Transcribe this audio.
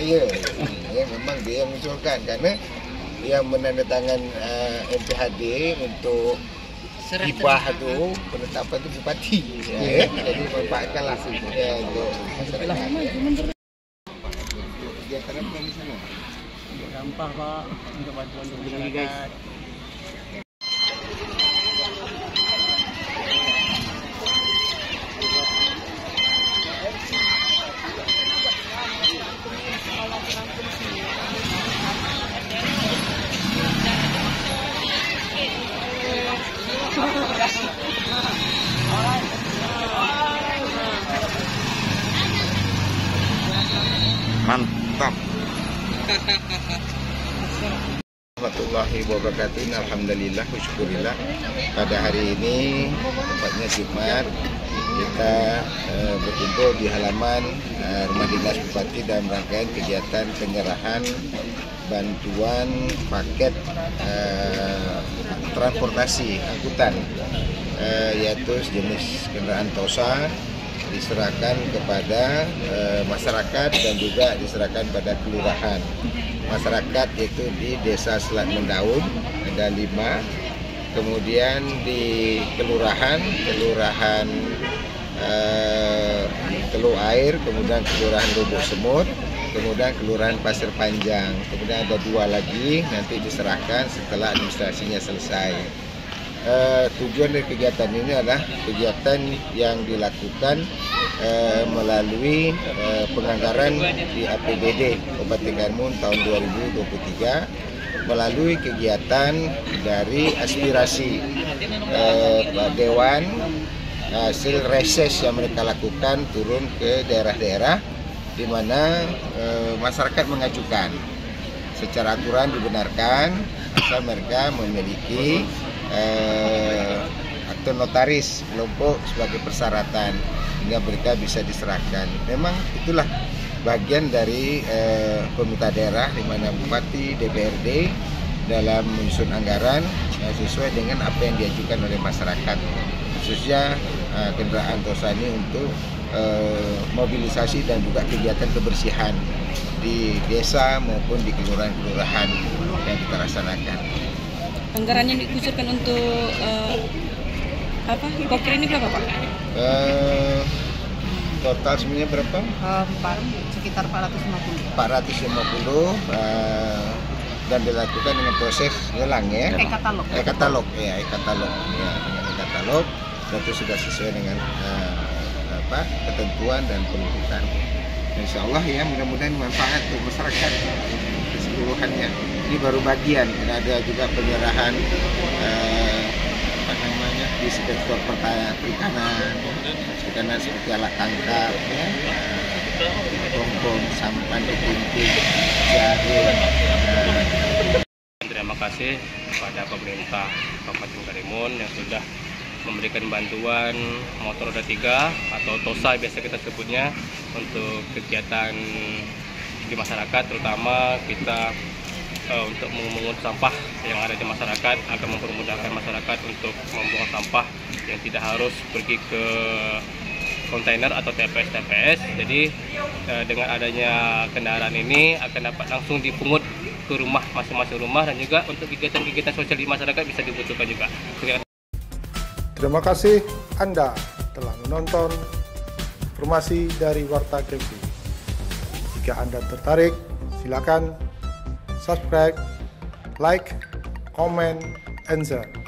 saya. Memang dia yang mengusulkan karena yang menandatangan MPHD untuk hibah itu penetapan itu bupati. Jadi manfaatkanlah untuk masyarakat. Kegiatan apa di sana? Sampah Pak, untuk bantuan masyarakat. Mantap. Warahmatullahi wabarakatuh. Alhamdulillah, syukurillah. Pada hari ini, tepatnya Jumat, kita berkumpul di halaman Rumah Dinas Bupati dalam rangkaian kegiatan penyerahan bantuan paket transportasi angkutan, yaitu jenis kendaraan Tosa, diserahkan kepada masyarakat dan juga diserahkan pada kelurahan. Masyarakat itu di Desa Selat Mendaun ada 5, kemudian di kelurahan Teluk Air, kemudian kelurahan Lubuk Semut, kemudian kelurahan Pasir Panjang, kemudian ada 2 lagi nanti diserahkan setelah administrasinya selesai. Tujuan dari kegiatan ini adalah kegiatan yang dilakukan melalui penganggaran di APBD Kabupaten Karimun tahun 2023 melalui kegiatan dari aspirasi Dewan, hasil reses yang mereka lakukan turun ke daerah-daerah di mana masyarakat mengajukan secara aturan dibenarkan asal mereka memiliki akte notaris kelompok sebagai persyaratan hingga mereka bisa diserahkan. Memang itulah bagian dari pemerintah daerah di mana bupati, DPRD dalam menyusun anggaran sesuai dengan apa yang diajukan oleh masyarakat, khususnya kendaraan Tosa ini untuk mobilisasi dan juga kegiatan kebersihan di desa maupun di kelurahan-kelurahan yang kita laksanakan. Anggaran yang dikucurkan untuk Kokir ini berapa Pak? Total sebenarnya berapa? Sekitar 450. 450 dan dilakukan dengan proses lelang ya. E-katalog. E-katalog ya, e-katalog ya, dengan e-katalog dan itu sudah sesuai dengan ketentuan dan peruntukan. Insya Allah ya, mudah-mudahan manfaat untuk masyarakat keseluruhannya. Ini baru bagian, ada juga penyerahan di sektor perikanan seperti alat tangkap, ya, bongbong, sampan, pinting, jahe. Terima kasih kepada pemerintah Kabupaten Karimun yang sudah memberikan bantuan motor roda 3 atau Tosa biasa kita sebutnya untuk kegiatan di masyarakat, terutama kita untuk memungut sampah yang ada di masyarakat agar mempermudahkan masyarakat untuk membuang sampah yang tidak harus pergi ke kontainer atau TPS. Jadi dengan adanya kendaraan ini akan dapat langsung dipungut ke rumah masing-masing rumah, dan juga untuk kegiatan-kegiatan sosial di masyarakat bisa dibutuhkan juga. Terima kasih Anda telah menonton informasi dari Warta Kripti. Jika Anda tertarik, silakan subscribe, like, comment, and share.